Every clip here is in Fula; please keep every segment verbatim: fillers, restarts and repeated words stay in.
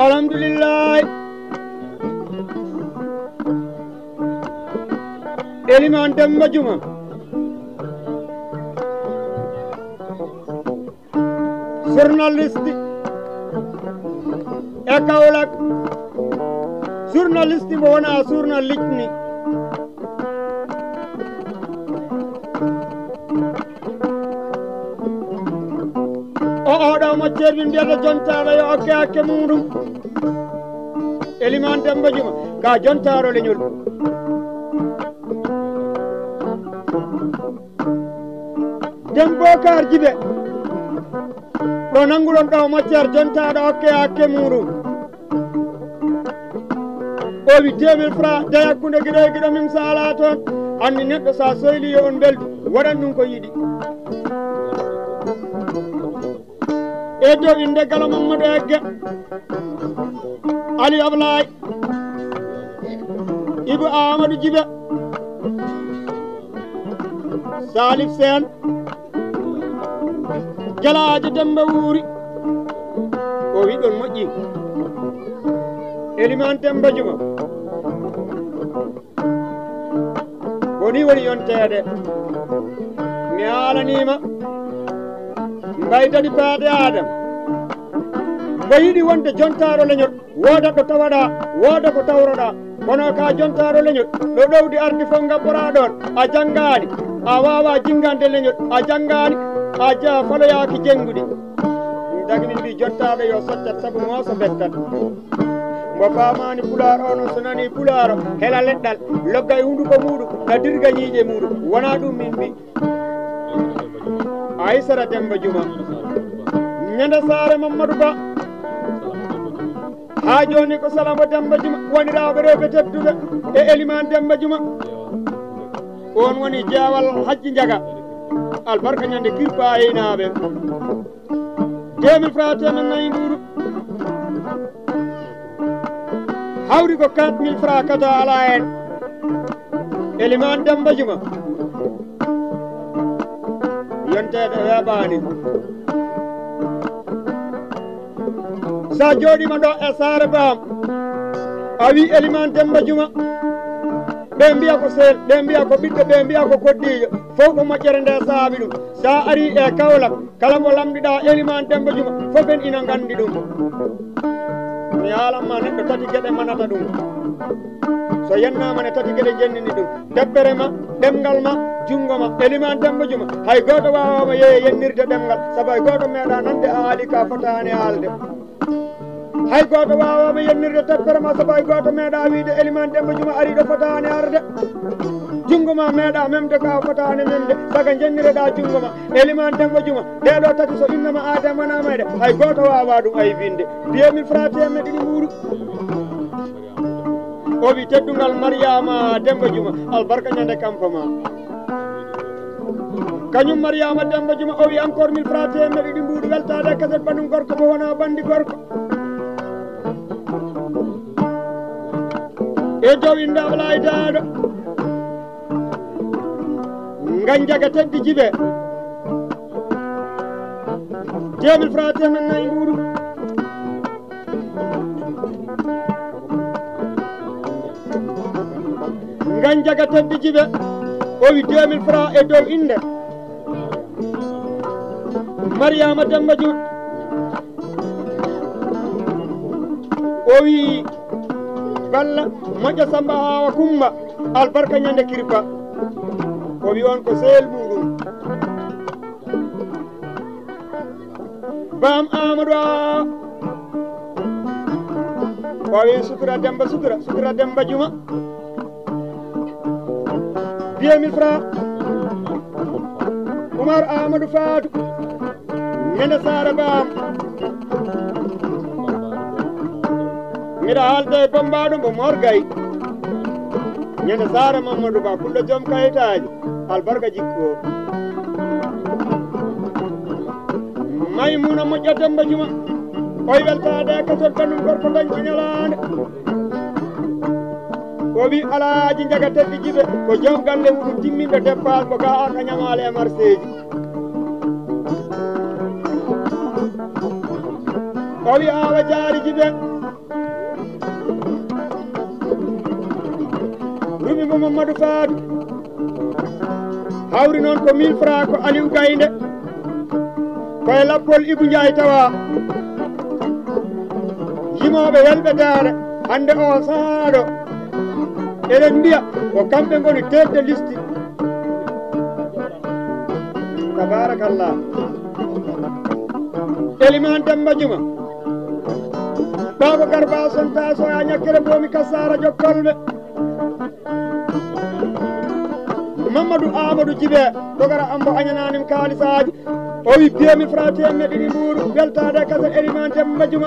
alhamdulillah Eliman Demba Juma journaliste e Kaolack journaliste mo wona journaliste ni o oɗo mo ceerni mbiyata jontaɗo yo okke hakke muɗum Eliman Demba Juma ka jontaɗo leñol Dembo kar jibe ɗo nanguɗon ɗo moccer jontaɗo okke hakke muɗum o wi deux mille francs de hakkude guiɗo e guiɗo min sala toon anni neɗɗo sa soyli yo on beldu waɗan ɗum ko yiɗi e dow inde Galo Mamadou Egge Ali Ablaye Ibou Amadou Djibe Salif Sène Jalajo Demba Wuuri o wi ɗon moƴƴi Eliman Demba Juma woni woni yontede mi haalanima mbaydani paade Adam mbo yiɗi wonde jontaɗo leñol wooda ko tawaɗa wooda ko tawroɗa kono ka jontaɗo leñol ɗo ɗowdi ardi fof gabbora ɗon a janggani a wawa jingande leñol a janggani a jaa faloyaki jengguɗi ɗum tagi min mbi jontaɗo yo soccat saabu mooso bettat mbo famani pular ono so nani pularo hela leɗɗal logga e hunduko muɗum na dirga ñiiƴe muɗum wona ɗum min mbi Aissata Demba Juma ñande Saare Mamadou Ba ha joni ko Salamo Demba Juma woniraɓe rewɓe tedduɓe e Eliman Demba Juma on woni jeewal hajji njaga albarka ñande kirpa aynaɓe deux mille francs temen nayyi mbuɗu hawri ko quatre mille francs kata ala en Eliman Demba Juma yontede weeɓani sa jooɗima ɗo e Saare Bam a wi Eliman Demba Juma ɓe mbiya ko sel ɓe mbiya ko ɓiɗɗo ɓe mbiya ko koddijo fof ko moƴƴere nde saabi ɗum sa ari e Kaolack kala mo lamɗiɗa Eliman Demba Juma fof en ina gandi ɗum mi haalanma neɗɗo tati gueɗe manata ɗum so yennama ne tati gueɗe jennini ɗum debbere ma ɗemgal ma jungo ma Eliman Demba Juma hay goto wawama yeeye yennirde ɗemgal saabu hay goto meeɗa nande a haali ka fotani haalde hay goto wawama yennirde teppere ma saabu hay goto meeɗa wiide Eliman Demba Juma ari ɗo fotani arde jungo ma meeɗa memde ka fotani memde saga jennireɗa jungo ma Eliman Demba Juma ɗeɗo tati so innama ademanama de hay goto wawa ɗum ay vinde deux mille francs temedde ɗiɗi mbuɗu o wi teddungal Mariama Demba Juma albarka ñande kampama kañum Mariama Demba Juma o wi encore mille francs temedde ɗiɗi mbuɗu weltade kaset ɓanum gorko mo wona bandi gorko e dow inde Ablaye Daado Ganjaga Teddi Jibe deux mille francs temen nayyi mbuɗu Ganjaga Teddi Jibe o wi deux mille francs e dow inde Mariama Demba Juma o wi balla moƴƴo Samba Hawa Kumba albarka ñande kirpa o wi on ko sehel muɗum Bam Amadou o wi Sutura Demba Sutura Sutura Demba Juma deux mille francs Oumar Amadou Fatou ñande Saare Bam miɗa haalde e bombaɗo mbo Mor Gaye ñande Saare Mamadou Ba pullo joom kayitaji albarka jikko Maymuna moƴƴa Demba Juma oy weltade e kasot ɓanum gorko dañci ñalande o wi Alaaji Njaga Teddi Jibe ko joom galle muɗum timminɗo dépense ko ga aka ñamale e marché ji o wi Awa Jaari Jibe rumi mo Mamadou Fadou hawri noon ko mille francs ko Aliou Gaynde koye lappol Ibou Ndiaye tawa yimoɓe welɓe daare hande o saaɗo eɗen mbiya ko kamɓe goni tête de liste tabarakallah Elimane Demba Juma Baba Garba sonta so a ñakkere bomi Kassara jokkolɓe Mamadou Amadou Djibé dogara ambo añananim kaalisaji o wi deux mille francs temedde ɗiɗi ɓuuru weltade kasa Elimane Demba Juma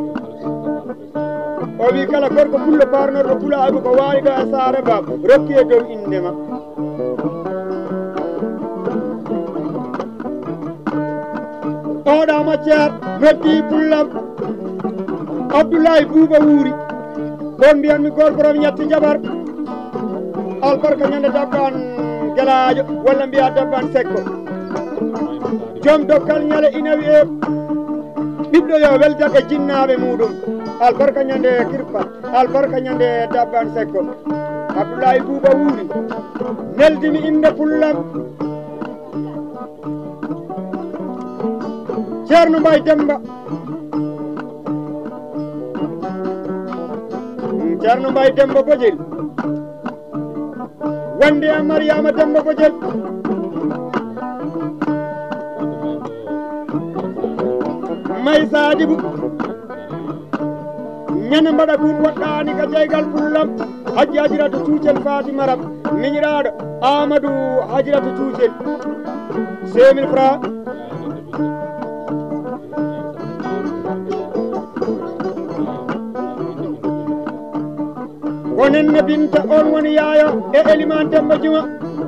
o wi kala gorko pullo parnorɗo pulaɓe ko wawi ɗo e saare bam rokki e dow indema oɗa macceer noddi pullam Abdoulaye Bouba wuuri ɗon mbiyanmi gorkorom ñetti jabar albarka ñande dabban gelajo walla mbiya dabban sekko joom dokkal ñale ina wiye ɓiɗɗo yo weldat e jinnaɓe muɗum albarka ñande kirpat albarka ñande dabban sekko Abdoulaye Bouba wuuri neldimi inde pullam Ceerno Mbay Demba Ceerno Mbay Demba Bojel wonde e Mariama Demba Bojel may Sadibou ñane mbaɗa ɗum woɗɗani ka jeygal pullam Haji Hajiratu Cuucel Fatima Ram miñiraɗo Amadou Hajiratu Cuucel cinq mille francs onenne Binta on woni yaayo e Elimane Demba Juma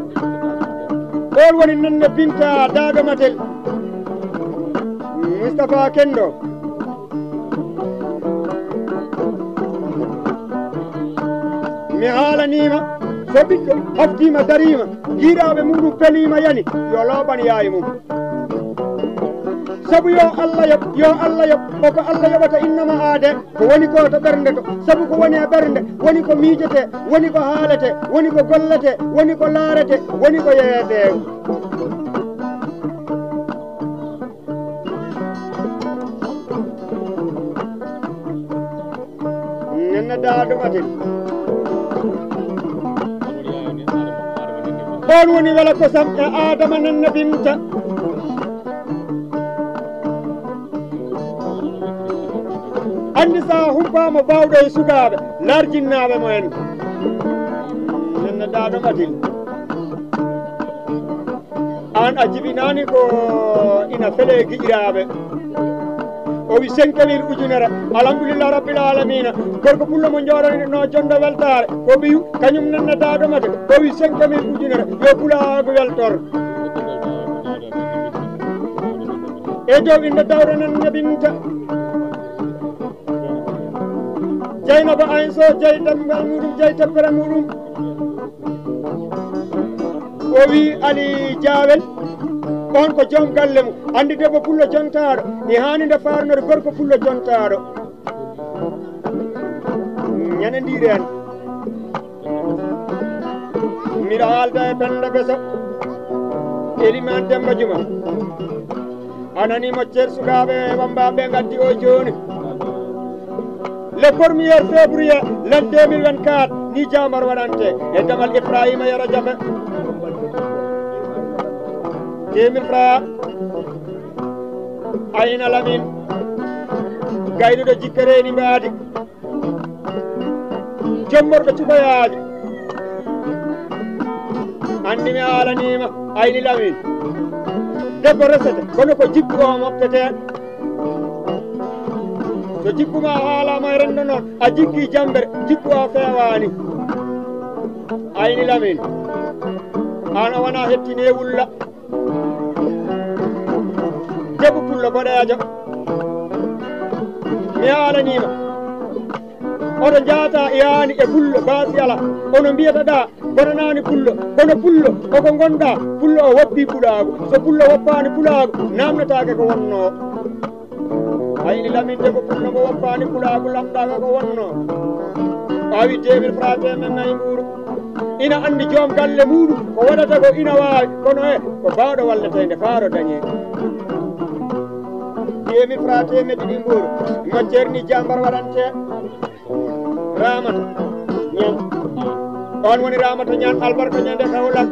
on woni nenne Binta Dagamatel Moustapha Kendo mi haalanima so ɓiɗɗo haftima darima jiiɗaɓe muɗum pelima yani yo looɓan yaayi mum sabu yo Allah yoɓ yo Allah yoɓ oko Allah yoɓata innama aade ko woni ko to ɓernde to sabu ko woni e ɓernde woni ko miijete woni ko haalete woni ko gollete woni ko laarete woni ko yeeyete nenne Dadumatel on woni wela kosam e Adama nenne Binta andi sa humpama bawɗo e sukaɓe larjinnaɓe mo en nenne Dadumatel an a jibinani ko ina fele giƴiraɓe o wi cinq mille ujunere alhamdulillah rabbil alamina gorko pullo mo jooɗani no jonde weltare ko ɓiyu kañum nenne Dadumatel o wi cinq mille ujunere yo pulago weltor e dow inde dawre nenne Binta Jeynaba Aynso jeyi damgal muɗum jeyi teppere muɗum o wi Ali Diawel on ko joom galle mum andi debbo pullo jontaɗo e hannide farnode gorko pullo jontaɗo ñanandiren mbiɗa haalda e Penda Beso Elimane Demba Juma anani moccere sukaɓe wambaɓe gaddi o joni le premier février l'an deux mille vingt-quatre ni jamar waɗante e damal Ibrahima Yero Jabe deux mille francs Ayna Lamine gaynuɗo jikkereni mbaadi jommorɗo cuɓoyaji andi mi haalanima Ayni Lamine debbo resete kono ko jikku o moftete so jikkuma haalama e rendo noon a jikki jambere jikku o fewani Ayni Lamine an o wona hettine wulla debbo pullo boɗejo mi haalanima oɗo jaata yani e pullo baasi ala ono mbiyata ɗa bonanani pullo kono pullo koko gonɗa pullo o woppi puɗago so pullo woppani pulago namnatake ko wonno hayni laminde ko punno ko woppani kulago lamɗaga ko wonno awi temir fra temen nayyi ɓuuru ina andi joom galle muɗum ko waɗata ko ina wawi kono e ko bawɗo walletede faaro dañe temir fra temen ɗiɗi ɓuuru moccere ni jambar waɗante ramata ñan on woni ramata ñan albarka ñande kawlan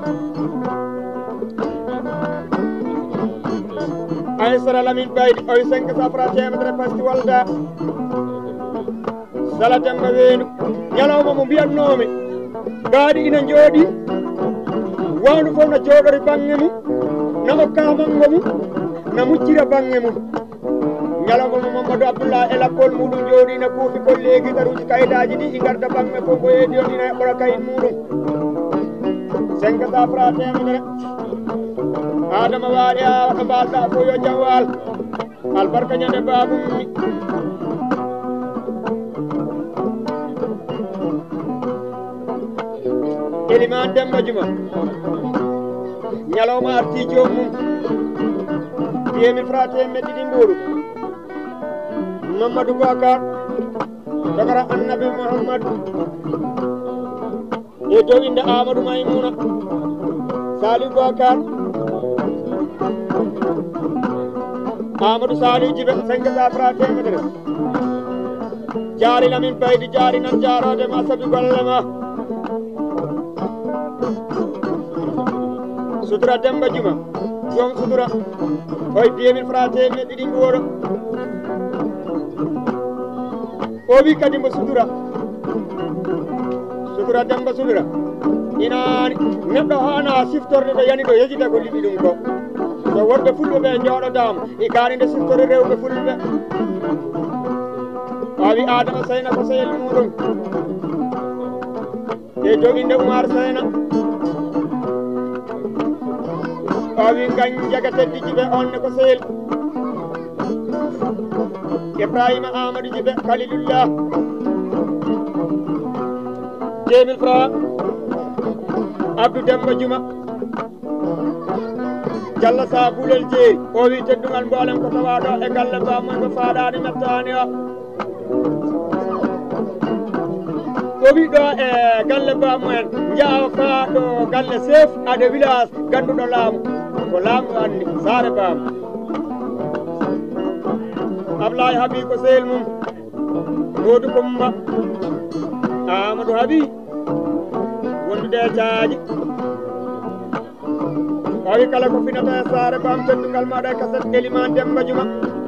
aysara lamin baydi oyi cinq cent fra temedere pasti walda sala demba weenu ñalawma mo mbiyatnomi gaaɗi ina jooɗi wawnu fof no jooɗori bange mum na hokka mango mum na muccira bange mum ñalawma mo Mamadou Abdoullah e lappol muɗum jooɗi na kuufi kolleegi taruji kayidaji ɗi i garda bange fof ko heedi on ina heɓɓora kayit muɗum cinq cent fra temedere adama waaɗi a waɗa mbalɗa fo yo jam waal albarka ñande babum mi Eliman Demba Juma ñalawma arti joomum temir fra temed ɗiɗi ɓuuru Mamadou Bakar dogara annabi Mouhammadou e dow inde Amadou Maymouna Saliou Bakar Amadou Saliou Djibe cinq cent fra temedere jaari lamin baydi jaari nan jaarode ma sabi golle ma Sutura Demba Juma joom sutura oy temir fra temed ɗiɗi ɓuuru o wi kadi mbo sutura sutura Demba sutura inaani neɗɗo hana siftorde ɗo yani ɗo yejita ko liɓi ɗum ko so worɓe fulɓe ɓe jooɗodama e kaani nde siftore rewɓe fulɓe wawi Adama Sayna ko sehel muɗum e dow inde Oumar Sayna wawi gañ jagateddi Djibe onne ko sehel Ibrahima Amadou Djibe Khalilullah temil fra Abdou Demba Juma Jalla sa bulel jeeri o wi teddugal mboolem ko tawaɗo e galle bamon ko faaɗani mettani o o wi ɗo e galle bamumen jaa faaɗo galle chef ade village ganduɗo laamu ko laamu anni saare bamu Ablaye Habi ko sehel mum Modou Coumba Amadou Habi wondude caaji wawi kala ko finata e saare bam teddugal maɗa e kaset Eliman Demba Juma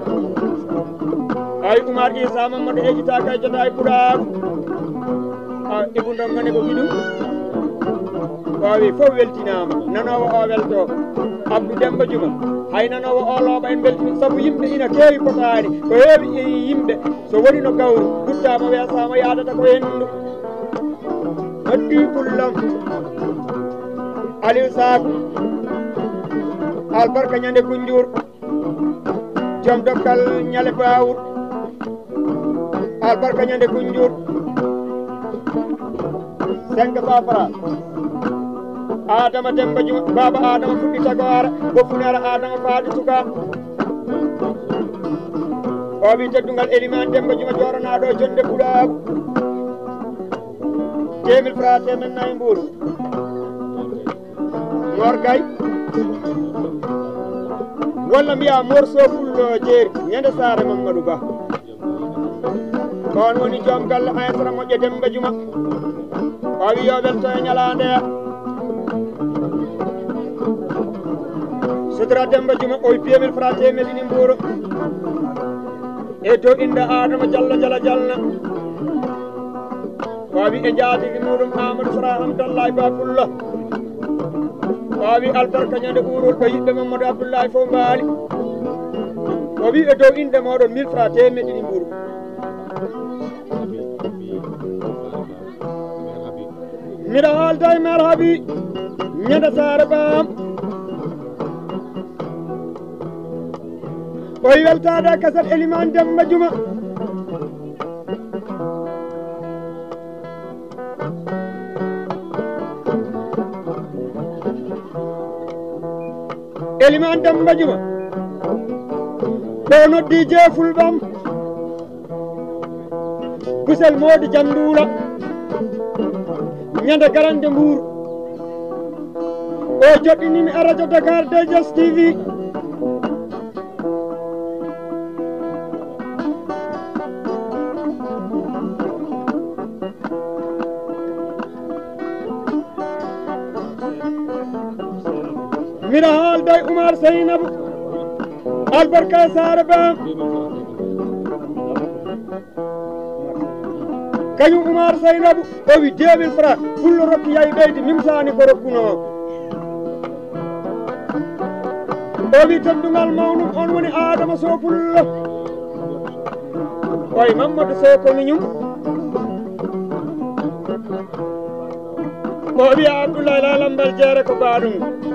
ay Oumar Issa Mamadou ejitaka e jota e Ɓuuragu Ibou Ndongane ko giɗum wawi fof weltinama nanowo o welto Abdou Demba Juma hay nanowo o looɓa en beltini saabu yimɓe ina keewi potani ko heewi yimɓe so woni no gawri duttama weesama yadata ko hendu addi pullam Aliou Sakou albarka ñande Kunjur joom dokkal ñale Bawur albarka ñande Kunjur cinq cent fra Adama Demba Juma baba Adama fuɗɗi tagore boffunere Adama faadi tuka o wi teddugal Eliman Demba Juma joranaɗo jonde Ɓuuragu temil fra temen nayyi ɓuuru Mor Gaye walla mbiya morceau pullo jeeri ñande saare Mamadou Ba on woni joom galle Aysara moƴƴe Demba Juma o wi yo welto e ñalande Sutura Demba Juma oy temil fra temed ɗiɗi ɓuuru e dow inde Adama Diallo Jala Jalna wawi e jaatigi muɗum Amadou Sara Hamdallahi Ba Pullo wawi albarka ñande ɓuurol ko yiɓɓe Mamadou Abdoullahi fof mbaali o wi e dow inde moɗon mille fra temed ɗiɗi ɓuuru miɗa haalda e maire Habi ñande saare Bam o weltade kaset Eliman Demba Juma Eliman Demba Juma ɗo noddi je fulɓam kusel modi janduula ñande garande Mbour o joɗɗinimi e radio Dakar D J S T V mira haalda e Oumar Seynabou albarka Sare Bam kañum Oumar Seynabou o wi deux mille francs pullo rokki yayi ɓeydi mimsani ko rokkuno o wi teddugal mawnum on woni Adama Sow pullo oye Mamadou Sow komi ñum o wi Abdoulaye Lalambal jeere ko baɗum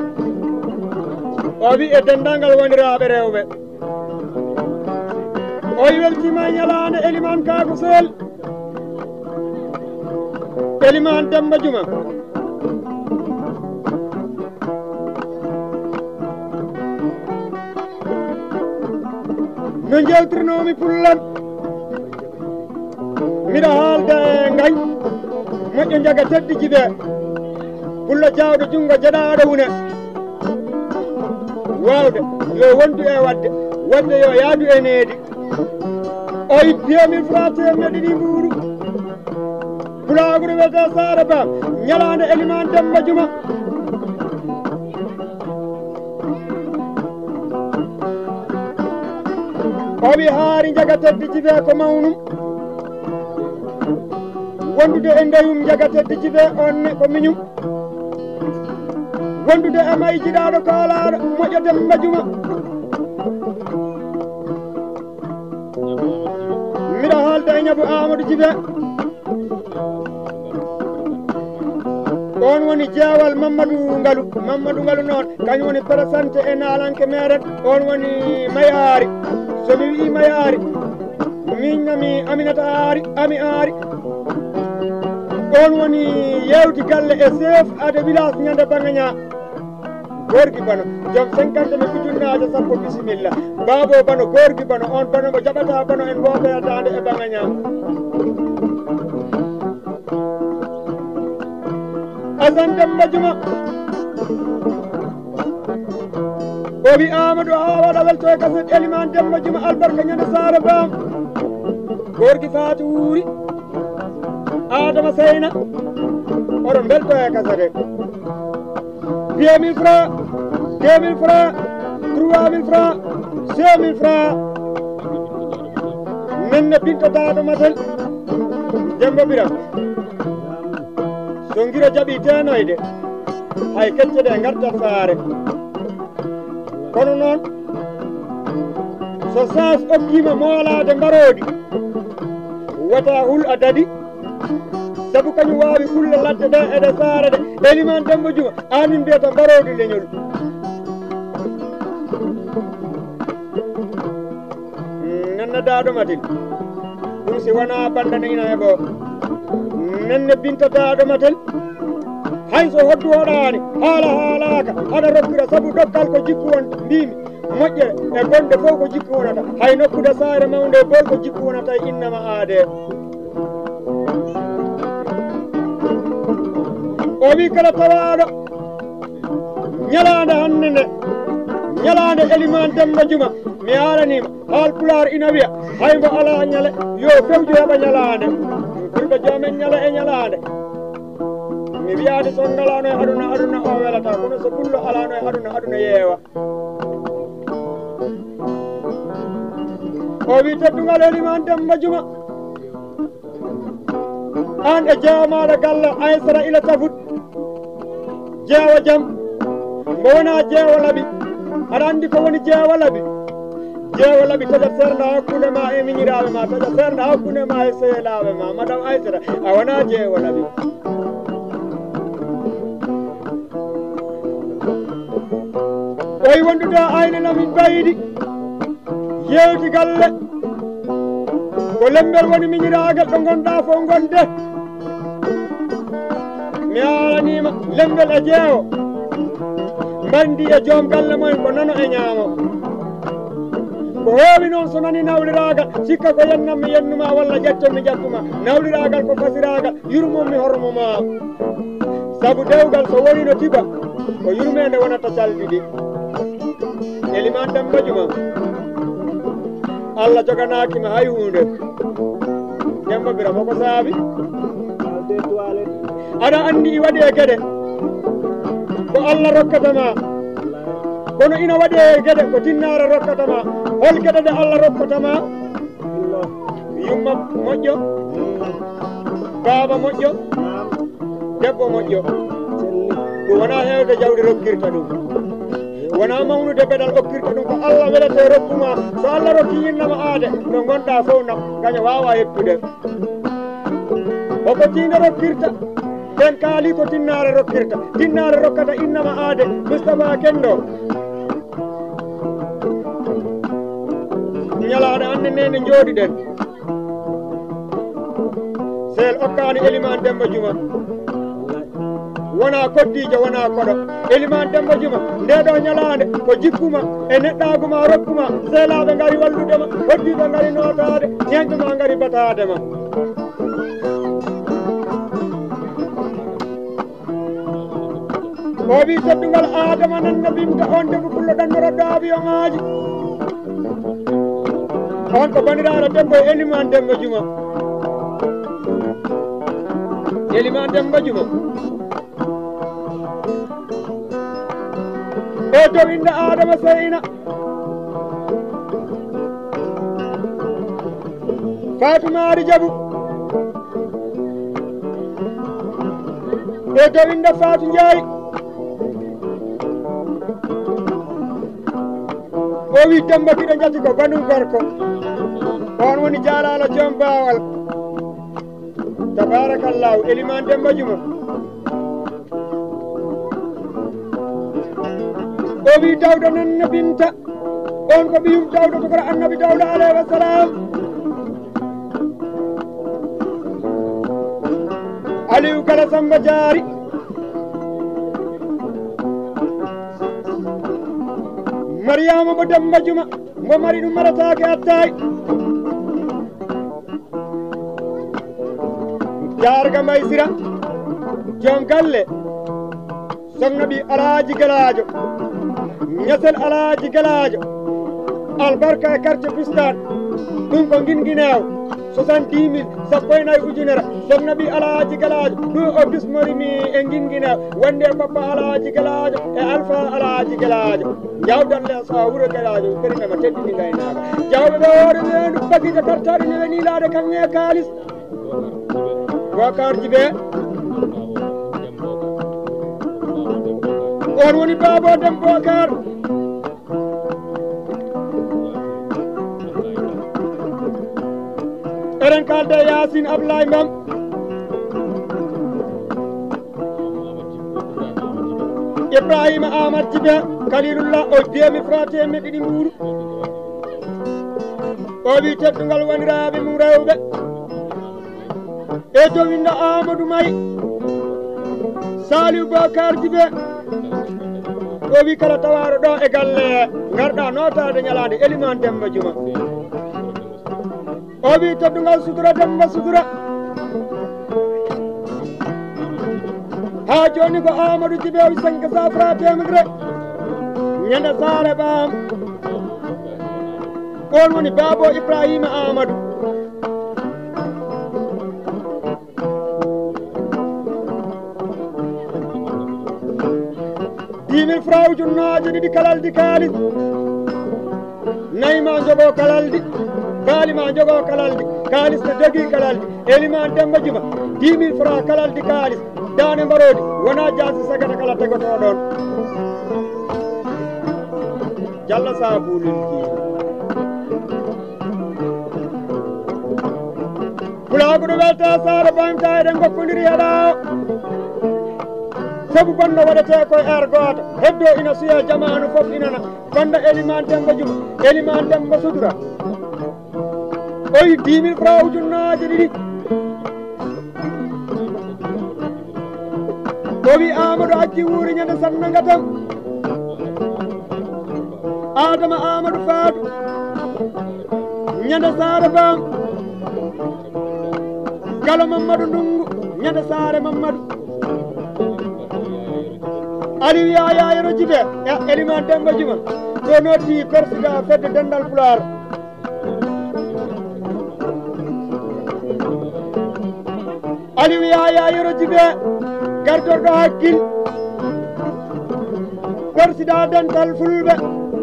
o wi e dendagal woniraɓe rewɓe o weltima ñalande Elimane Kako Sel Elimane Demba Juma no jewtirnomi pullan miɗa haalda e ngañ moƴƴo jaga teddi jiɓe pulla jawɗo jungo jeɗaɗo wune wawde yo wondu e wadde wadde yo yaadu e needi o yi deux mille francs temedde ɗiɗi Mbouru pulaguro wiyete Sare Bam ñalande Elimane Demba Juma o wi haari jaga teddi jiɓe ko mawnum wondude e ndeyum jaga teddi jiɓe onne ko miñum wondude e may jiɗaɗo kaalaɗo moƴƴo Demba Juma miɗa haalda e ñabo Amadou Djibe on woni jeewal Mamadou Ngalu Mamadou Ngalu noon kañum woni présenté e naalanke meɗen on woni Mayari somi wi Mayari minnami Aminata Ari Ami Ari on woni yewti galle e chef ade village ñande Bangaña gorgui bano joom cinquante mille ujunnaje sappo bisimilla Babo bano gorgui bano on bano mo jaɓata bano en woɓeyatande e Bangaña Assane Demba Juma o wi Amadou a waɗa welto e kaset Elimane Demba Juma albarka ñande Sare Bam gorgui Fatou Wuri Adama Seyna oɗon belto e kasete deux mille francs deux mille francs trois mille francs cinq mille francs nenne Binta Daado Matel Demba Biram so guira jaaɓi tenoyde hay kecce ɗe gartat saare kono noon so sas okkima moolade mbarodi wata hul a dadi sabu kañum wawi kulle ladde ɗe eɗe saara de Elimane Demba Juma anin mbiyata mbarodi leñol nenne Daado Matel ɗum si wona bandana ina heɓo nenne Binta Daado Matel hay so hoddu hoɗani haala haalaka aɗa rokkira saabu ɗokkal ko jikku won mbimi moƴƴere e gonɗe fof ko jikku wonata hay nokkude saare mawde bol ko jikku wonata e innama aade o wi kala tawaɗo ñalande hande nde ñalande Elimane Demba Juma mi halanima haal Pulaar ina wiya haymo ala ñale yo fewju heɓa ñalande ɓurɗo joomen ñala e ñalande mi wiyade son ngalano e aduna aduna o welata kono so pullo alano e aduna aduna yeewa o wi teddugal Elimane Demba Juma an e jeewamaɗo galle Aissata ila tafut jeewa jaam mo wona jeewa laaɓi aɗa andi ko woni jeewa laaɓi jeewa laaɓi taƴa serde hakkude ma e miñiraɓe ma taƴa serde hakkude ma e sehlaɓe ma madame Aissata a wona jeewa laaɓi oyi wondude ayne lamin baydi yewti galle ko lembel woni miñiragal ɗo gonɗa fof gonde mi halanima lembel e jeewo bandi e joom galle moyen ko nano e ñaamo ko heewi noon so nani nawliragal sikka ko yennanmi yennuma walla ƴettonmi ƴettuma nawliragal ko fasiragal yurmommi hormoma saabu dewgal so woni no tiba ko yurmede wonata calɗiɗi Eliman Demba Juma Allah joganakima hay hunde Demba Birama ko saabi aɗa andi i waɗi e gueɗe ko Allah rokkatama kono ina waɗi e gueɗe ko tinnare rokkatama hol gueɗe ɗe Allah rokkatama yumma moƴƴo baaba moƴƴo debbo moƴƴo ɗum wona hewde jawɗi rokkirta ɗum wona mawnude beɗal okkirta ɗum ko Allah welete rokkuma so Allah rokki innama aade no gonɗa fof nam kaña wawa heppude oko tiina rokkirta ɓen kaali ko tinnare rokkirta tinnare rokkata innama aade Moustapha Kendo ñalaɗo ande nene jooɗiɗen sel okkani Eliman Demba Juma wona koddijo wona koɗo Eliman Demba Juma ndeɗo ñalande ko jikkuma e neɗɗaguma rokkuma seelaɓe gari walludema hoddiɓe gari notade ñeñƴuma gari batadema o wi teddugal Adama nanna bimta on debbo pullo ɗannoroɗɗo avion aji on ko bandiraɗo debbo e Eliman Demba Juma Eliman Demba Juma e dow inde Adama Seyna Fatumari Jabu e dow inde Fatou Ndiaye o wi Demba kiɗo jati ko banu gorko on woni jaalalo joom bawal tabarakallahu Eliman Demba Juma o wi Dawda nanna Binta on ko ɓiyum Dawda to kora annabi Dawda alayhi wa salam Aliou Kala Samba Diary Mariama mo Demba Juma mo mari ɗum maratake attay Jarga Maysira joom galle Sognaɓi Alaji Galajo ñasel Alaji Galajo albarka e quartier Bustane ɗum ko guinguinew soixante-dix mille sappo e nayyi ujunere Sognaɓi Alaji Galajo ɗum o bismorimi e guinguinew wonde Papa Alaji Galajo e Alpha Alaji Galajo jawdalle so wuuro Galajo perimema teddini gaynaka jawɓe ɓe oɗo ɓendu bagide kartaɗe ne wenilade kaŋe kalis Bocar Djibe on woni Babo Dem Bocar eɗen kalde Yacine Ablaye Mbam Ibrahima Amad Djibe Kalilullah o deemi frate me ɗiɗi mbuuru o wi teddugal woniraɓe mum rewɓe e dow inde Amadou May Saliou Bocar Djibe o wi kala tawaɗo ɗo e galle garɗa notade ñalade Eliman Demba Juma o wi teddugal Sutura Demba Sutura ha joni ko Amadou Djibe o wi cinq cent francs temedere ñande saare ɓam on woni Babo Ibrahima Amadou dix mille francs ujunnaje ɗiɗi kalaldi kalis nayi ma jogo kalaldi baali ma jogo kalaldi kalis ne jogui kalaldi Eliman Demba Juma dix mille francs kalaldi kalis dane mbarodi wona jasi sagata kala tegoto ɗon Jalla sabulil ki pulago ɗo welta sara bamta eɗen gokkodiri heɗa sabu banda waɗete koye air goto heddo ina suya jamanu foof inana banda Eliman Demba Juma Eliman Demba Sutura o wi dix mille francs ujunnaje ɗiɗi o wi Amadou acci wuuri ñande sannagatam Adama Amadou Fatou ñande saare bam Galo Mamadou Ndungu ñande saare Mamadou Aliou Yaya Yero Jibe e Eliman Demba Juma to noti président fedde dendal Pulaar Aliou Yaya Yero Jibe gartorɗo hakkil président dental Fulɓe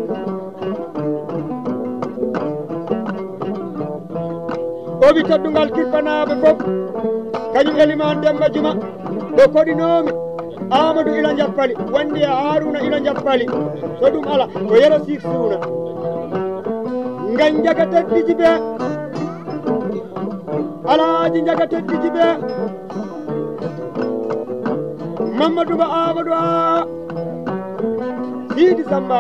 o wi teddungal kirpanaɓe fof kañum Eliman Demba Juma ɗo koɗinomi Amadou ila jappali wandi e Haruna ila jappali so ɗum ala ko yero sik suuna ngan jaga teddiji ɓe alaaji jaga teddiji ɓe Mamadou Ba Amadou a Sidi Samba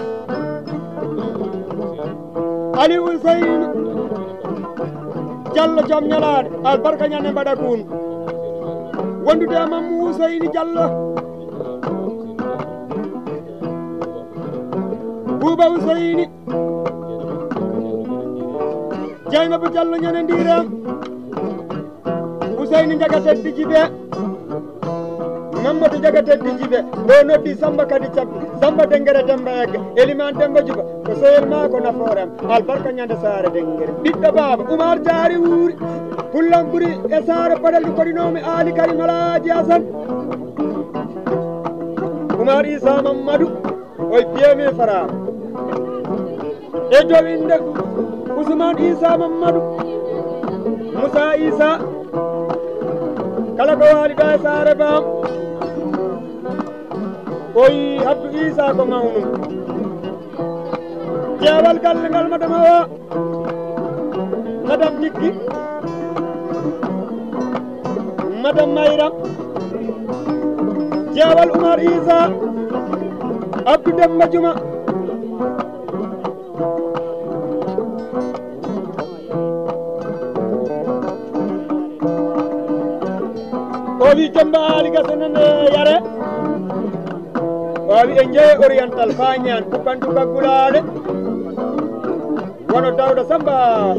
Ali Ousseynou Diallo joom ñalaade albarka ñande mbaɗa kun wondude e Mamou Ousseynou Diallo Bouba Ousseyni Dieynaba Diallo ñane ndiram Ousseyni jaga teddiji ɓe Mamadou jaga teddiji ɓe ɗo noddi Samba kadi cabbi Samba Dengere Demba Egge Eliman Demba Juba ko sehel ma ko nafoorem albarka ñande saare Dengere ɓiɗɗo baaba Oumar Diary wuuri pullan ɓuri e saare paɗelɗo koɗinomi Ali Karim Alhaji Hassane Oumar Issa Mamadou oye piyemi fara e dow inde Ousmane Issa Mamadou Moussa Issa kala ko waali ɗo e saare bam oyi Abdou Issa ko mawnum jeewal galle ngal madame Awa madame Dikki madame Mayram jeewal Oumar Issa Abdou Demba Juma o wi jomba Ali gasenene yare o wi e jeeye oriental fañan kupantu kaggulaɗe wono Dawda Samba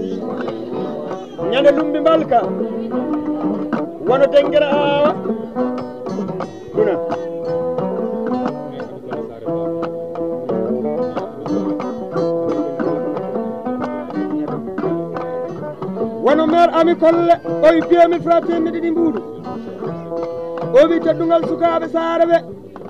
ñande lumbi mbalka wono Dengere Awa duna wono maire Ami Kolle o wi piyemi fra temedde ɗiɗi mbuuɗu o wi teddungal sukaɓe saare ɓe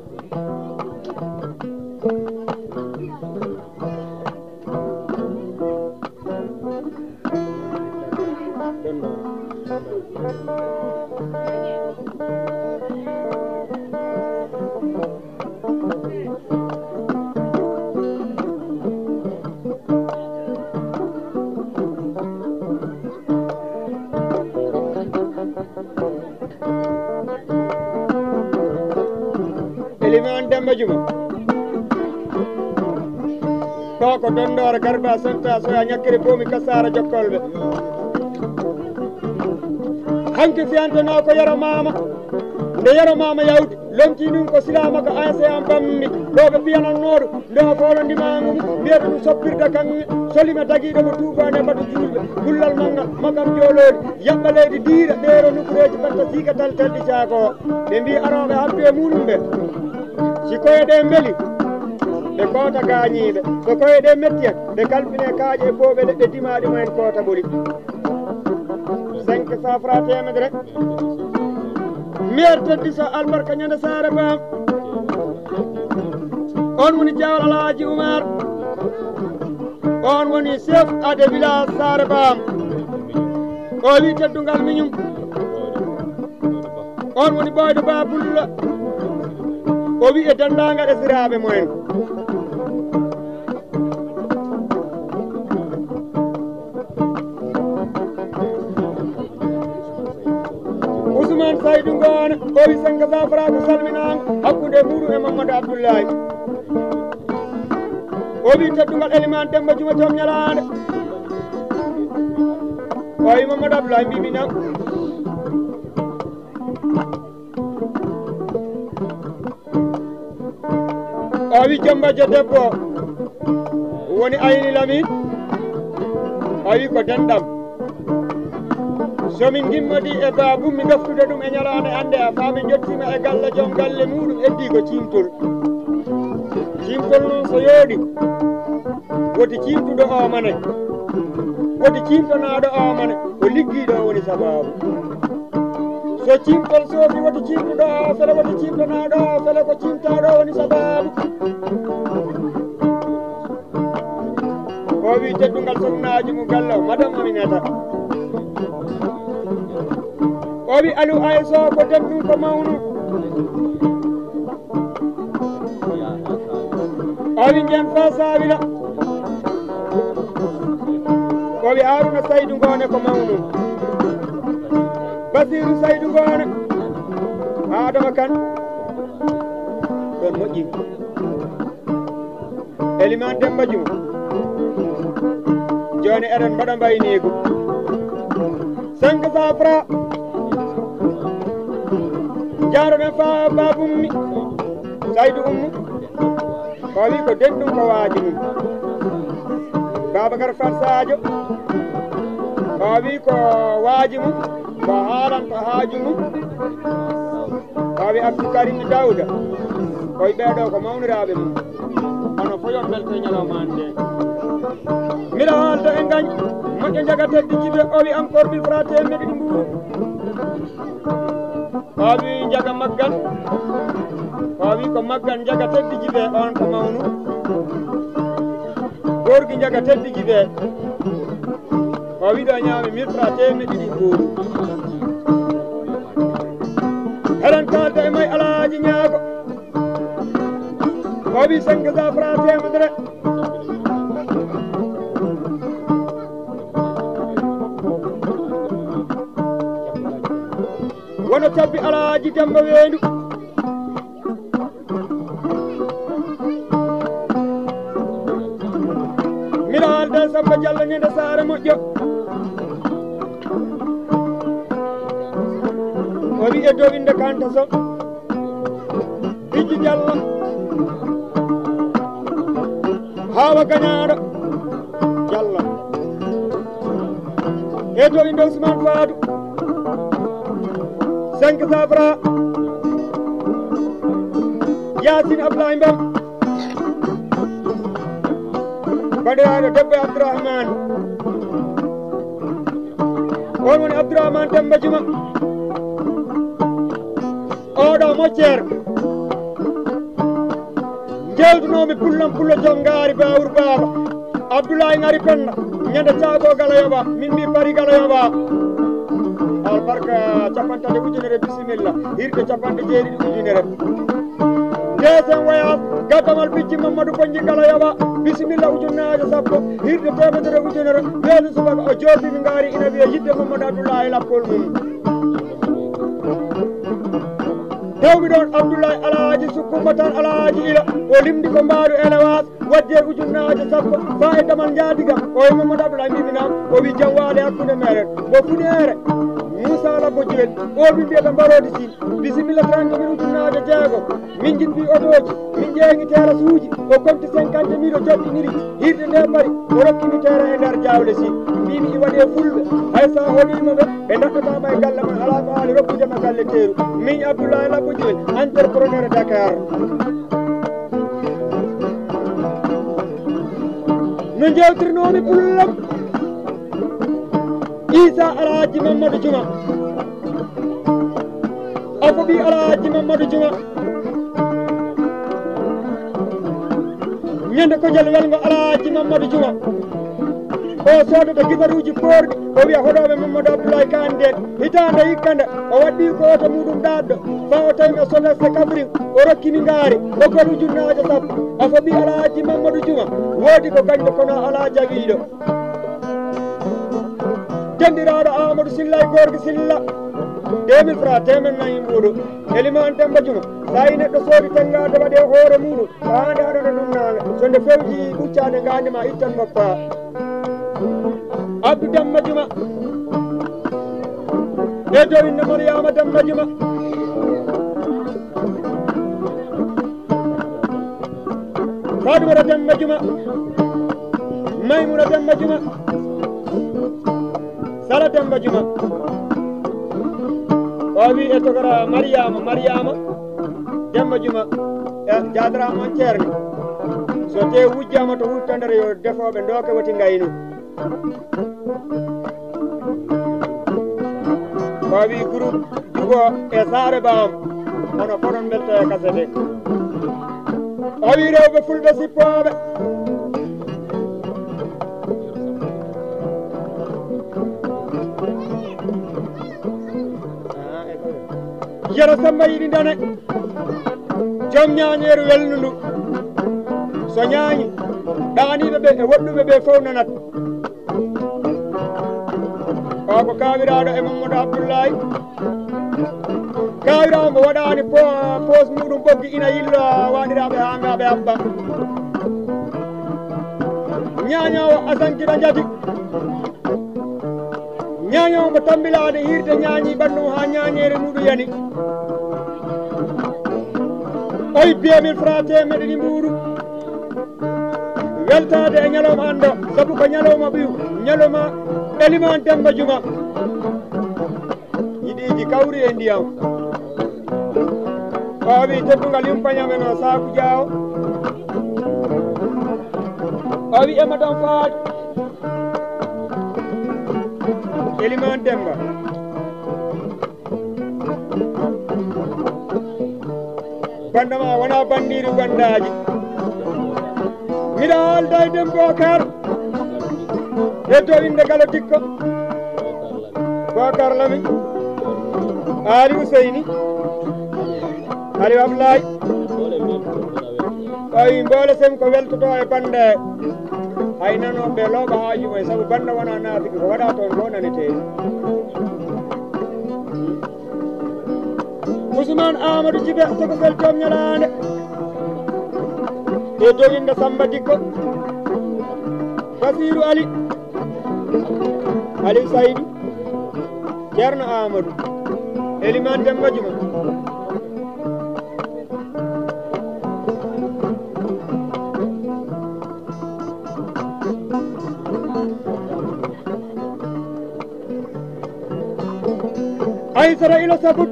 Eliman Demba Juma to ko Dondore Garba Santa Soya ñakkiri bomi Kasara Jokkolɓe hanki fiyanteno ko Yero Mama nde Yero Mama yawti lomti ɗum ko silama ko A C en bammi ɗo ɓe mbiyanannoɗo nde o folo ndimagu mum mbiyata ɗum soppirde kanŋe solima taguiɗo mo tubane mbatu julɓe gullal maggal magam jolodi yaɓɓa leydi diira ɗeero nukureji batta siika tal talɗi caako ɓe mbi aroɓe habdu e muɗum ɓe si koye ɗe beeli ɓe koota gañiɓe so koye ɗe metti en ɓe kalfine kaaƴe e booɓe leɗɗe dimaɗi mumen koota ɓoli cinq cent francs temedere maire teddi so albarka ñande saare bam on woni Diawal Alhaji Oumar on woni chef ade village saare bam o wi teddungal miñum on woni Ɓoydo Ba Bulla o wi e dendagal esiraɓe mumen Ousmane Saydou Ngone o wi cinq cent francs ko salminago hakkude muɗum e Mamadou Abdoulaye o wi teddungal Eliman Demba Juma joom ñalande o wi Mamadou Abdoulaye mbibinam o wi Jombajo debbo woni Ayni Lamine o wi ko denɗam somin gimmodi e babum mi doftude ɗum e ñalande hande a faami jottima e galle joom galle muɗum heddi ko cimtol cimtol noon so yooɗi woti cimtuɗo o mane woti cimtonaɗo o mane o liggiɗo woni sababu so cimtol soofi woti cimtuɗo o fele woti cimtonaɗo o fele ko cimtaɗo woni sababu o wi teddungal sohnaji mu galle o madame Aminata o wi Aliou Ayso ko denɗum ko mawnu o wi jen fa sawila o wi Haruna Saydou Ngone ko mawnu Basirou Saydou Ngone Adama Kane ɗon moƴƴi Elimane Demba Juma joni eɗen mbaɗa mbaynigo cinq cent francs jaaroɗen fa babummi Saydou Ummu o wi ko denɗum ko waaji mum Babacar Fat Sadio o wi ko waaji mum ko haalanta haaju mum o wi Abdou Karim Dawda koye ɓeeɗo ko mawniraɓe mum hono foyon belte ñalawmani nde mbiɗa haalta e gañ moƴƴo jaga teddi jibe o wi encore mille francs temedde ɗi mbuuru o wi jaga maggan o wi ko maggan jaga teddi jibe on ko mawnu gorgui jaga teddi jibe o wiɗo ñaami mille francs temedde ɗi mbuuru eɗen kalda e may Alaaji Ñaago o wi cinq cent francs temedere wono cabbi Alaaji Demba Weendu mbiɗa haalda Samba Diallo ñande saare moƴƴo o wi e dow inde Kanta Sow Bijji Diallo Hawa Gañaaɗo Diallo e dow inde Ousmane Fadou cinq cent francs Yacine Abdoulaye Mbam bandiraɗo debbo Abdourahmane on woni Abdourahmane Demba Juma oɗo moƴƴere jewtunomi pullam pullo jongaari Bawur Baba Abdoulaye ngari penna ñande caago galayoba min mbi bari galayoba albarka capantati ujunere bisimilla hirde capanɗe jeeɗiɗi ujunere deuxiéme voyage gaddamal bijji Mamadou Bonji Galayoba bisimilla ujunnaje sappo hirde temedere ujunere weedu subaka o jooɗimi ngaari ina wiye yidde Mamadou Abdoulaye lappol mum dewmi ɗon Abdoulaye Alaaji Sukkumba tan Alaaji Ila o limdi ko mbaaru élevage wadde ujunnaje sappo fa e damal jaadiga o e Mamadou Abdoulaye mbibinam o wi jam waade hakkude meɗen bo fuɗere Moussa Labbo Diel o min mbiyata mbarode sin bisimilla trente mille ujunnaje jeego min jinbi otoji min jeeyi terrasse uji o compte cinquante mille o joɗɗiniri hirde nde mari o rokkimi terrain e nder jawle si mbimi i waɗe fulɓe hay sa holimoɓe ɓe daɗɗatama e galle man ala ko haali rokkudema galle teeru min Abdoulaye Labbo Diel entrepreneur Dakar no jewtirnomi pullam Isa Alaaji Mamadou Juma ako ɓi Alaaji Mamadou Juma ñande ko jal welgo Alaaji Mamadou Juma o sodata guitaruji porɗi o wiya hoɗoɓe Mamadou Abdoulaye Kane den hitande hikkande o waɗɗi ko oto muɗum ɗaɗɗo fa o tawimi o sodase Kabring o rokkimi ngaari o gol ujunnaje sappo afo ɓi Alaaji Mamadou Juma woodi ko gañɗo kono ala jawiɗo jandiraɗo Amadou Silla e gorgui Silla deux mille francs temen nayyi mbuɗo Elimane Demba Juma sa yi neɗɗo soodi tengade waɗe hoore muɗum ko hande aɗana ɗum nane so nde fewji ɓuccade ngandema ittan moppa Abdou Demba Juma e dow inde Mariama Demba Juma Fadoumata Demba Juma Maymuna Demba Juma Sala Demba Juma o wi e togora Mariama Mariama Demba Juma e jadarama on ceerni so te wujjama to wuttandere yo defoɓe ndoke woti ngaynu o wi groupe jugo e saare bam hono foɗon belto e kasete o wi rewɓe fulɓe sippoɓe Yero Samba yiɗi dane joom ñañeeru welnu ndu so ñaañi ɗaaniɓe ɓe e woɗɗuɓe ɓe fof nanat o ko kawiraɗo e Mamadou Abdoullahi kawirawo mbo waɗani pos muɗum ɓoggi ina yillo waɗiraɓe hangaɓe abba ñañowo asankiɗa jati ñañowo mbo tambilade hirde ñaañi ɓanndu ha ñañere muɗum yani oy deux mille francs temedde ɗi mbuuru weltade e ñalawma hande saabu ko ñalawma ɓiyu ñalawma Elimane Demba Juma yiɗiji kawri e ndiyam o wi teddugal yumpañamen o saku jaawo o wi ema ɗon faade Elimane Demba bandama wona bandiri bandaji miɗa haalda e Dembo Kar heddo inde gala dikko Bokar Lami Ali Ouseyni Ali Ablaye ɓawi mboole sem ko weltoto e bande hay nanoɓe looɓa haaju mumen saabu banda wona naafiki ko waɗa toon ko nanete Ousmane Amadou Djibe tokosel joom ñalande e doginde Samba Dikko Basirou Ali Ali Saydou Ceerno Amadou Elimane Demba Juma Aysara ila sabut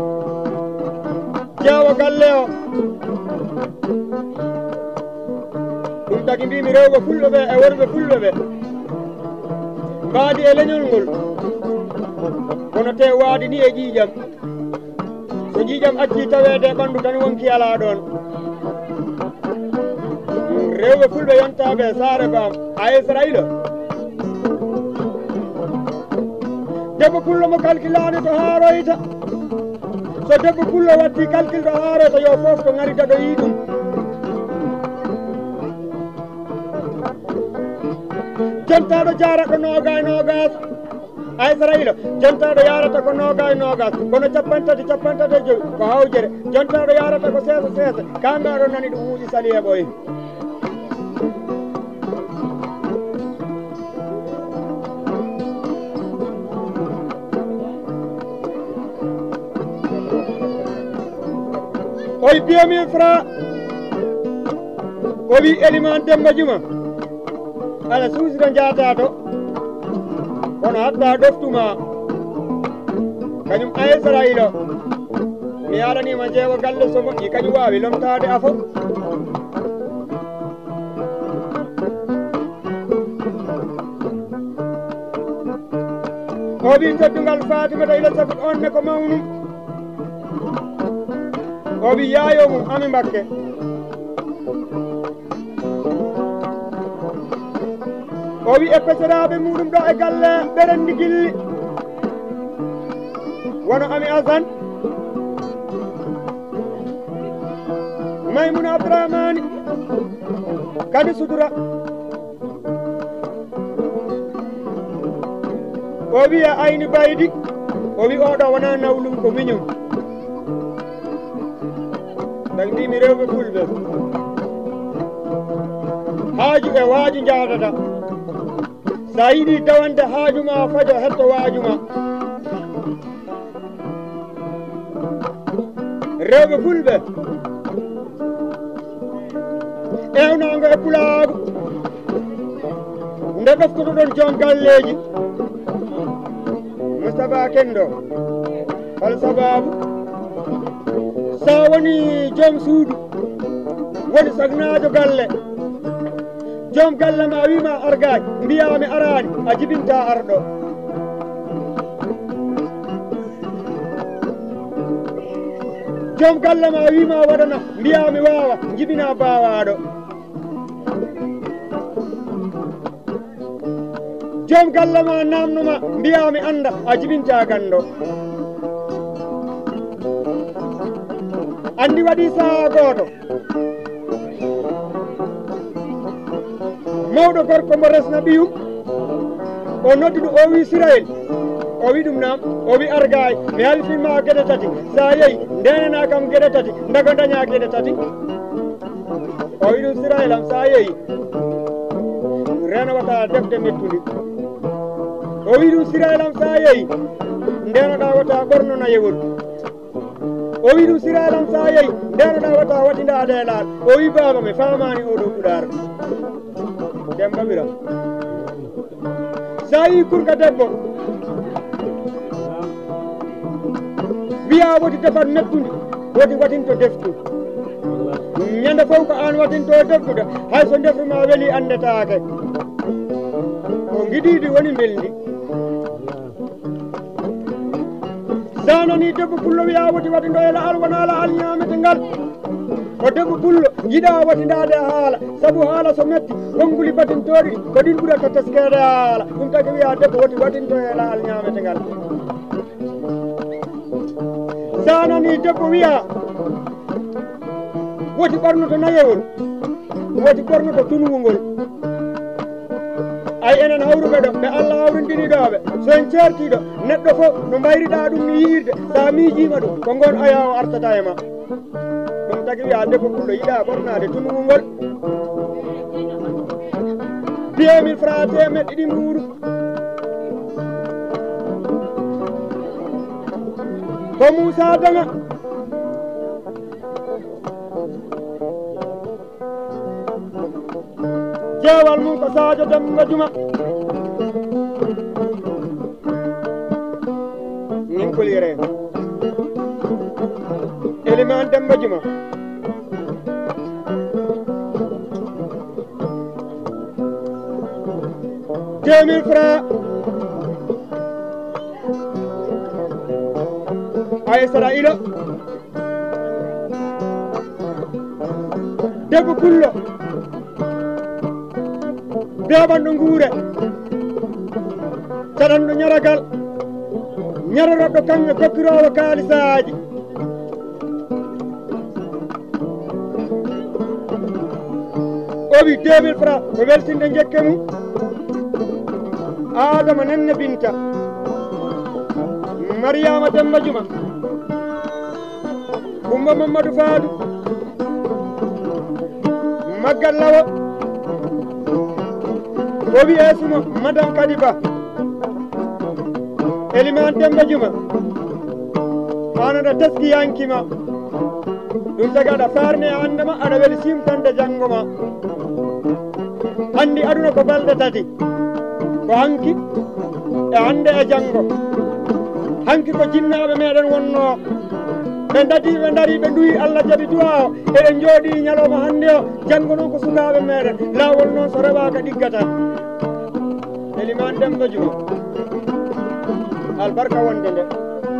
jawa galle o ɗum tagi mbimi rewɓe fulɓe ɓe e worɓe fulɓe ɓe mbaadi e leñol ngol kono te waadi ni e ƴiiƴam so ƴiiƴam acci tawede e ɓanndu tan wonki ala ɗon rewɓe fulɓe yontaɓe saare bam a Israila debbo pullo mo calculani to haaroyta so debbo pullo watti calcul to haaroyta yo fof to ngari daɗoyi ɗum jontaɗo jarata noga e nogas a Israila jontaɗo yarata ko noga e nogas kono capantati capantati e joyi ko hawjere jontaɗo yarata ko seesa seesa kangaɗo nani ɗum wuuɗi sali e ɓoye oy deux mille francs o wi Elimane Demba Juma ala suusira jaata to kono hatta ɗoftuma kañum a Israila mi yaɗanima jeewa galle so moƴƴi kañum wawi lomtade afo o wi teddugal Fatimata ila sabut on ne ko mawnum o wi yaayo mum Ami Mbakke o wi e peceraɓe muɗum ɗo e galle ɓerendi gilli wono Ami Assane Maymouna Abdourahmani kadi Sudura o wi e Ayni Baydi o wi oɗo wona nawlum ko miñum tagi mbimi rewɓe fulɓe haaju e waaju jadata sa yiɗi tawande haaju ma fajo hetto waaju ma rewɓe fulɓe ewnago e pulaagu nde ɗoftoto ɗon joom galleji Moustapha Kendo hol sababu sa woni joom suudu woni sagnajo galle joom galle ma wima argaji mbiyami arani a jibinta arɗo joom galle ma wima waɗana mbiyami wawa jibina bawaɗo joom galle ma namnoma mbiyami anda a jibinta gando andi waɗi saha goto mawɗo gorko mo resna ɓiyum o noddi ɗum o wi Sirayel o wi ɗum nam o wi argay mi halfinma gueɗe tati sa yeeyi ndenana kam gueɗe tati ndago daña gueɗe tati o wi ɗum Sirayel am sa yeeyi renowata defde mettudi o wi ɗum Sirayel am sa yeeyi ndenoɗa wata ɓornona yewol o wi ɗum Sirayel am sa yeeyi ndenoɗa wata waɗinda delal o wi baba mi famani oɗo ɓuɗar Demba Biram sa yi kurka debbo wiya woti defat mettude woti watinto deftu ñande fof ko an watinto deftude hay so defuma weeli andetake ko giɗiɗi woni belɗi sa nani debbo pullo wiya woti watinto ela al wona ala al ñamete ngal ko debbo pullo yiɗa watindade haala saabu haala so metti konnguli batintoɗi ko ɗin ɓurata teskede haala ɗum tagi wiya debbo woti watinto e laal ñamete ngal sa nani debbo wiya woti ɓornoto nayewol woti ɓornoto tunwugol ay enen hawruɓe ɗo ɓe Allah hawrindiriɗoɓe so en certiɗo neɗɗo fof no mbayriɗa ɗum ni yiirde sa miijima ɗum ko gon aya o artata e ma ɗum tagi wiya debbo pullo yiɗa ɓornade tunwugol deux mille francs temed ɗiɗi muuru ko Moussa Danga jeewal mum ko Sadio Demba Juma nin kolire Eliman Demba Juma deux mille francs ay Israila debbo pullo beɓanɗo nguure saɗanɗo ñaragal ñaroroɗɗo kamɓe kokkirowo kaalisaji o wi deux mille francs ko weltinde jekke mum Adama Nenne Binta Mariama Demba Juma Kumba Mamadou Fadou Magal Lawo o wi esumo Madame Kadiba Eliman Demba Juma anoɗa teski yankima ɗum tagi aɗa farne andema aɗa weeli simtande janggo ma andi aduna ko balɗe tati ko hanki e hande e janggo hanki ko jinnaɓe meɗen wonno ɓe dadi ɓe dari ɓe duwi Allah jaaɓi duwa o eɗen jooɗi ñalawma hande o janggo noon ko sukaɓe meɗen lawol noon so rewaka ɗiggata Eliman Demba Juma albarka wonde nde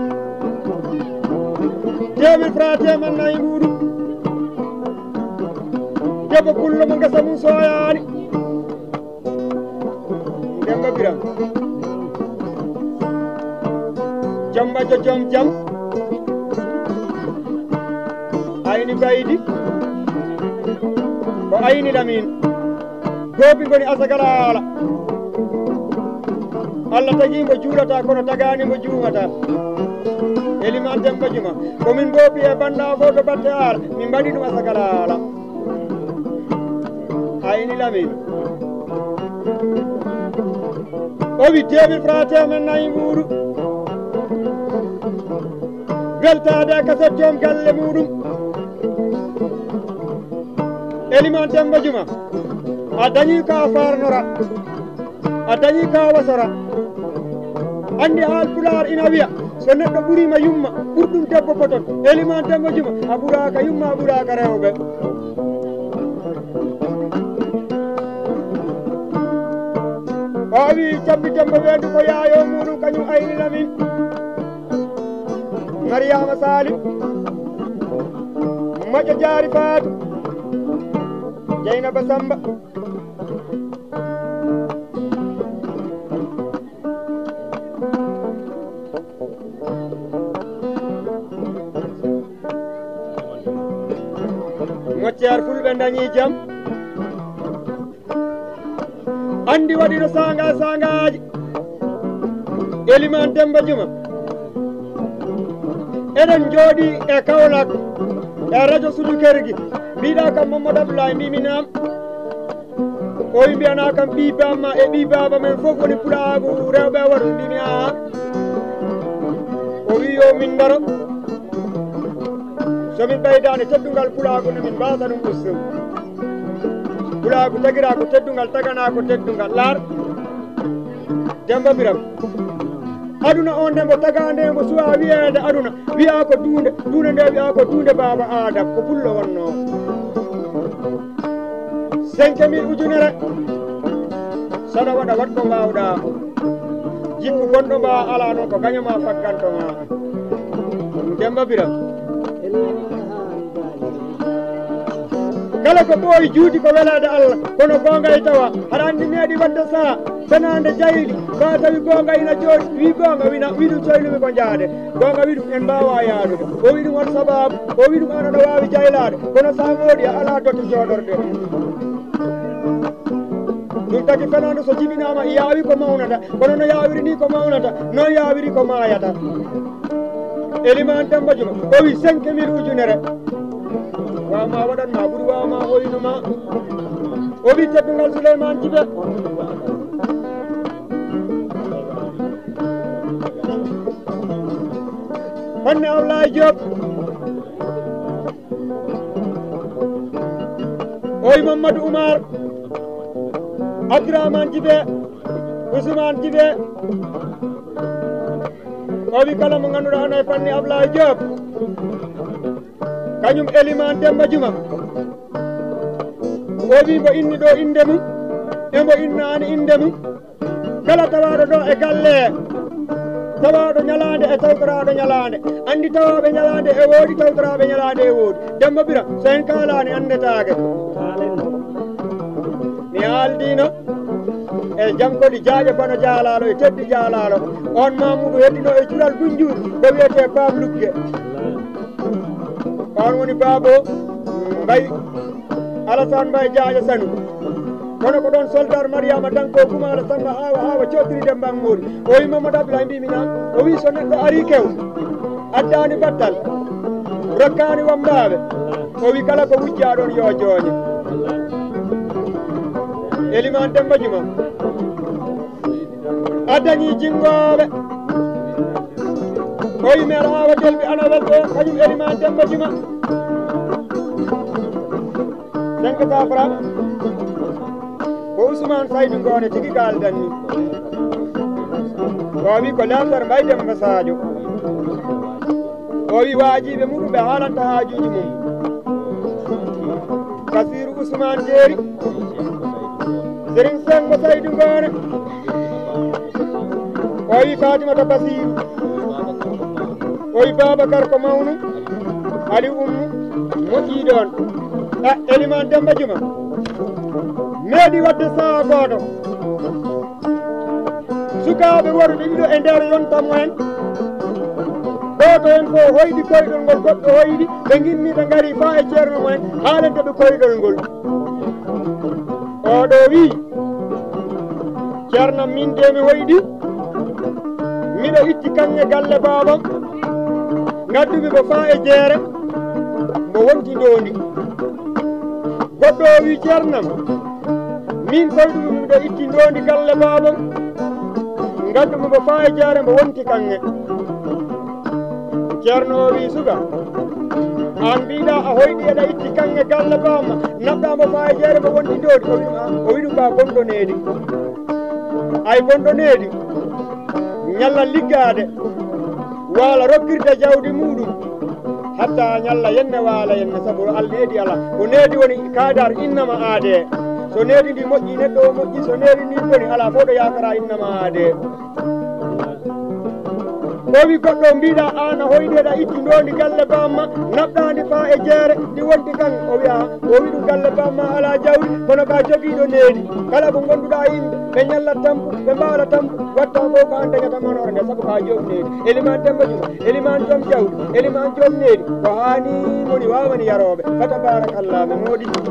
deux mille francs temen nayyi muɗum debbo pullo mo gesa mum soyani Demba Biram jambajo joom jam ayni baydi ko ayni lamin goobi goni asagala ala Allah tagi mo juulata kono tagani mo juumata Eliman Demba Juma komin goobi e banda foto batte ala min mbaɗi ɗum asagala ala ayni lamin o wi deux mille francs temen nayyi muɗum weltade e kaset joom galle muɗum Eliman Demba Juma a dañi ka farnora a dañi ka wasora andi Haalpulaar ina wiya so neɗɗo ɓurima yumma ɓurɗum debbo poton Elimane Demba Juma a ɓuraka yumma a ɓuraka rewɓe o wi cabbi Demba Weendu ko yaayo muɗum kañum aynina min Mariama Salim moƴƴo Jaari Faatu Jeynaba Samba Mocceer Fulɓe dañi jam andi waɗino sanga sangaji Elimane Demba Juma eɗen jooɗi e Kaolack e radio Sudu Kergui mbiɗa kam Mamadou Abdoulaye mbimi nam o wi mbiyana kam ɓi bamma e ɓi baba men fof woni pulaagu rewɓe waɗo mbimi aa o wi yo min daro somin ɓeydani teddungal pulaagu no min mbasa ɗum ustum pulaagu tagira ko teddungal tagana ko teddungal laar Demba Biram aduna on nde mbo tagade mbo suwa wiyede aduna wiya ko dunde dunde nde wiya ko dunde baba Adam ko pullo wonno cinq mille ujunere saɗa waɗa wat ko mbawɗa jikku gonɗo mbawa ala noon ko gañoma faggantoma Demba Biram kala ko ɓooyi juuti ko welade Allah kono gonga e tawa haɗa andi meeɗi wadde saha fenande jayli ma tawi gonga ina jooɗi wi gonga wina wi ɗum coynumi ko jaade gonga wi ɗum en mbawa yaadude o wi ɗum on sababu o wi ɗum an aɗa wawi jaylade kono sa moɗi a ala dotte jooɗorde ɗum tagi fenande so jibinama yaawi ko mawnata kono no yawiri ni ko mawnata noon yawiri ko mayata Elimane Demba Juma o wi cinq mille ujunere wawma waɗanma ɓuuri wawma hoynuma o wi teddungal Souleymane Djibe honne Ablaye Diop o wi Mamadou Oumar Abdourahmane Djibe Ousmane Djibe o wi kala mo ganduɗa hono e fanni Ablaye Diop kañum Elimane Demba Juma o wi mbo inni ɗo inde mum embo innani inde mum kala tawaɗo ɗo e galle tawaɗo ñalande e tawtoraɗo ñalande andi tawaɓe ñalande e woodi tawtoraɓe ñalande e woodi Demba Biram so en kalani andetake mi haaldino e jankodi jaaƴo bano jaalalo e teddi jaalalo on Mamoudou heddino e cural Gunjur ko wiyete Pape Lugge on woni Babo Mbaye Alassane Mbaye Jaaƴo Sanu kono ko ɗon soldar Mariama Danko Kumala Samba awa awa coddiri Demba Mori o wi Mamadou Abdoulaye mbimi nan o wi so neɗɗo ari kew addani battal rokkani wambaɓe o wi kala ko wujja ɗon yo jooñe Elimane Demba Juma addañi jingoɓe o wi maire Awa Delbi ana welɗo kañum Elimane Demba Juma cinq cent francs ko Ousmane Saydou Ngone tigi kaldan ni o wi ko lamdar Mbaye Demba Sadio o wi waajiɓe muɗum ɓe haalanta haajuji mum Kasiru Ousmane Jeeri Serigne Sengo Saydou Ngone o wi Fatimata Basiru o wi Babacar ko mawnu Ali Ummu moƴƴi ɗon a Elimane Demba Juma meeɗi wadde saha goto sukaɓe worɓe ɗiɗo e nder yontamo en goto hen ko hoyɗi koyɗol ngol goɗɗo hoyɗi ɓe ginni ɓe gaari fa e ceerno mumen haalenteɓe koyɗol ngol oɗo wi ceernam min de mi hoyɗi miɗo itti kanŋe galle babam gaddumi mo fa e jeere mo wonti ndondi goɗɗo o wi ceernam min koyɗumi miɗo itti ndondi galle babam gaddumi mo fa e jeere mo wonti kanŋe ceerno o wi suga an mbiɗa a hoyɗi aɗa itti kanŋe galle bamma naɓɗamo fa e jeere mo wonti ndondi o wi ɗum ka gonɗo needi ay gonɗo needi ñalla liggade wala rokkirde jawdi muɗum hatta ñalla yenne waala yenne sabu Allah needi ala ko needi woni kadar innama aade so needi ndi moƴƴi neɗɗo o moƴƴi so needi ndi boni ala fof ɗo yakara innama aade o wi goɗɗo mbiɗa an a hoydeɗa itti ndondi galle bamma naɓɗandi fa e jeere ndi wonti kan o wiya o wi ɗum galle bamma ala jawdi kono ka joguiɗo needi kala ko gonduɗa yimɓe ɓe ñallat tampu ɓe mbawla tampu watta ko ko an dañata manore nde saabu ka joom needi eliman Demba Juma eliman joom jawdi eliman joom needi ko hani moni wawani yaroɓe fa tabarakallah ɓe moodi